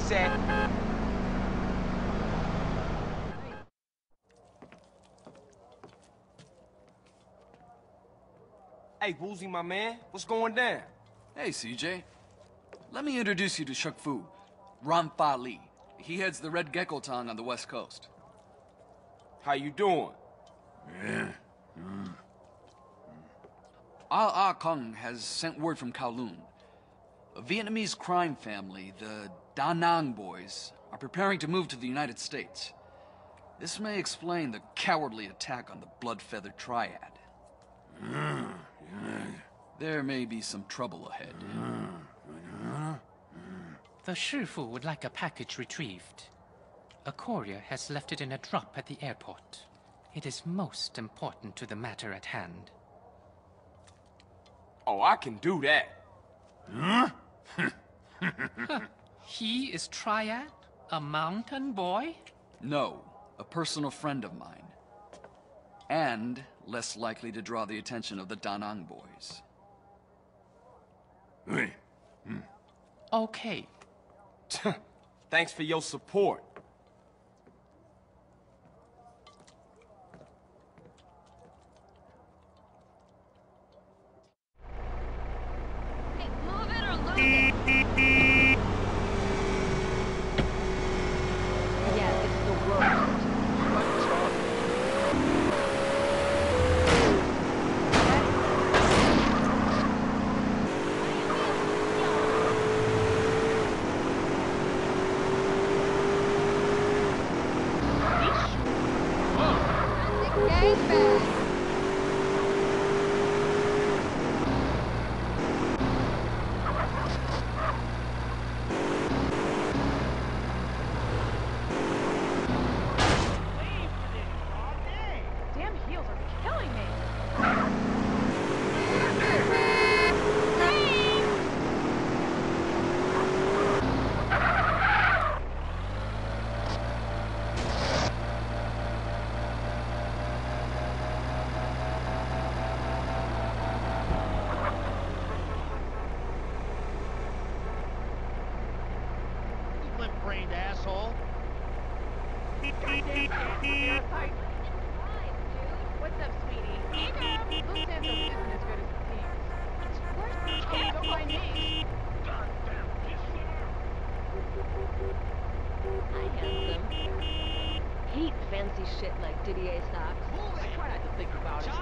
said. Hey, Woozy, my man, what's going down? Hey, CJ. Let me introduce you to Shuk Fu, Ramfa Li. He heads the Red Gecko Tong on the West Coast. How you doing? Ah Kung has sent word from Kowloon. A Vietnamese crime family, the Da Nang boys, are preparing to move to the United States. This may explain the cowardly attack on the Blood-Feathered Triad. There may be some trouble ahead. The Shifu would like a package retrieved. A courier has left it in a drop at the airport. It is most important to the matter at hand. Oh, I can do that. He is Triad? A mountain boy? No, a personal friend of mine. And less likely to draw the attention of the Da Nang boys. Okay. Thanks for your support. Hey, move it or lose it. Yeah, it's the worst. Limp-brained asshole. What's up, sweetie? Hey, girl. Los Santos isn't as good as it seems. Of course, hey, don't mind me. Goddamn Hi, handsome. Hate fancy shit like Didier socks. I try not to think about it.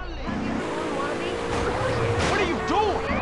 What are you doing?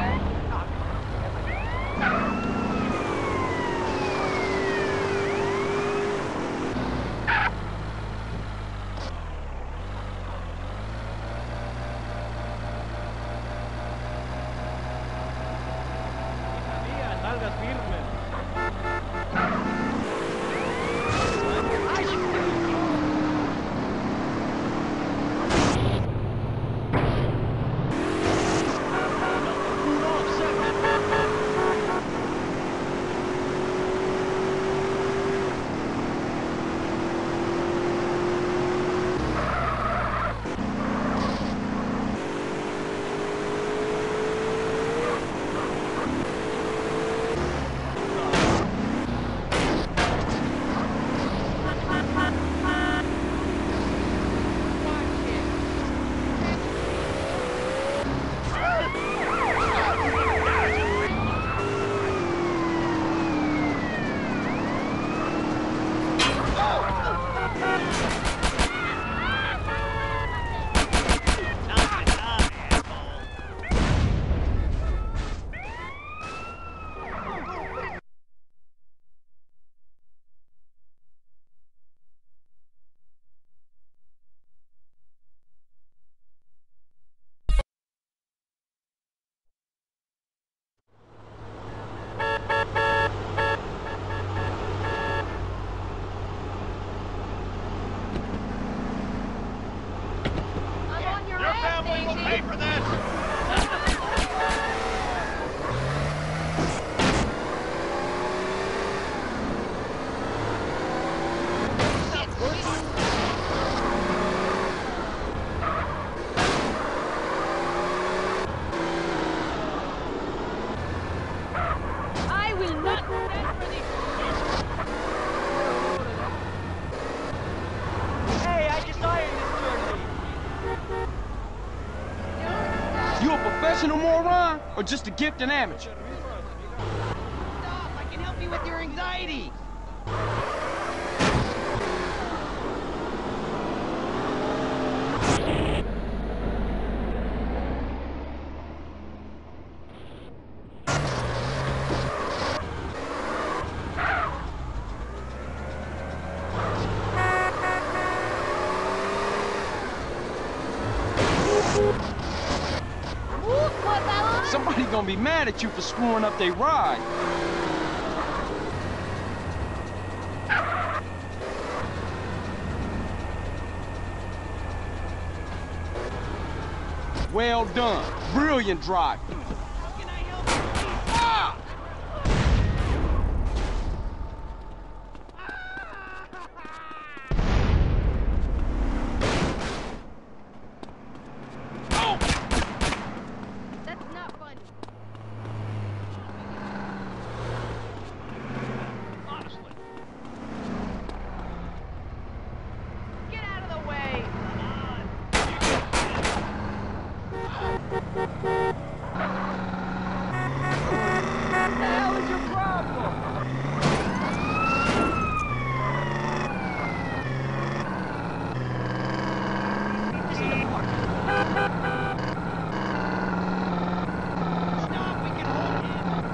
professional moron or just a gifted amateur? Stop! I can help you with your anxiety! Somebody gonna be mad at you for screwing up their ride. Well done. Brilliant drive. Can I help you? That's not funny. Honestly. Get out of the way! What the hell is your problem? This ain't a park. Stop! We can hold him!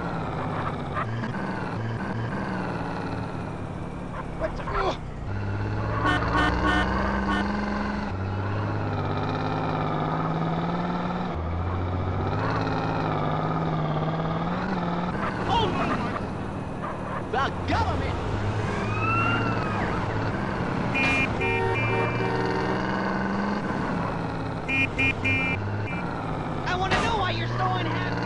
What the? The government! I want to know why you're so unhappy!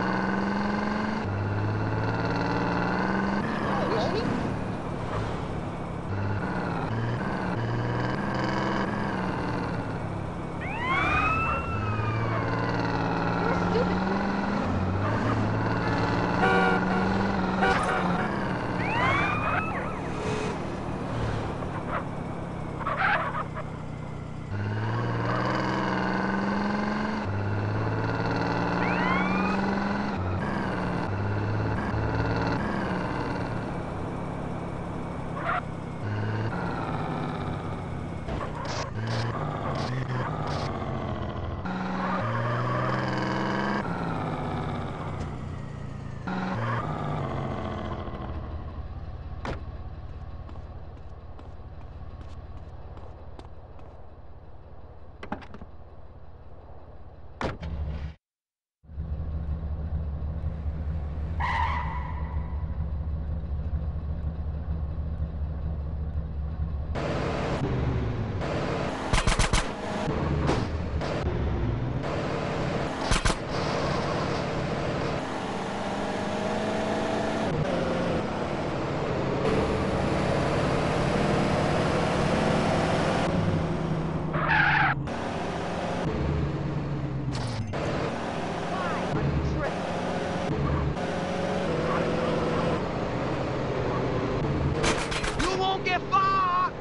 You won't get far!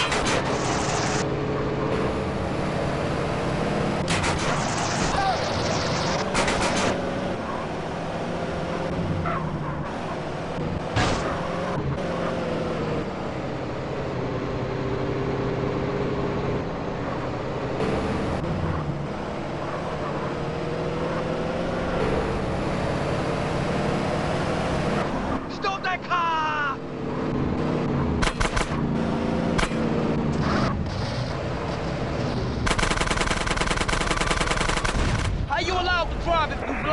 Stop that car! How you allowed to drive it through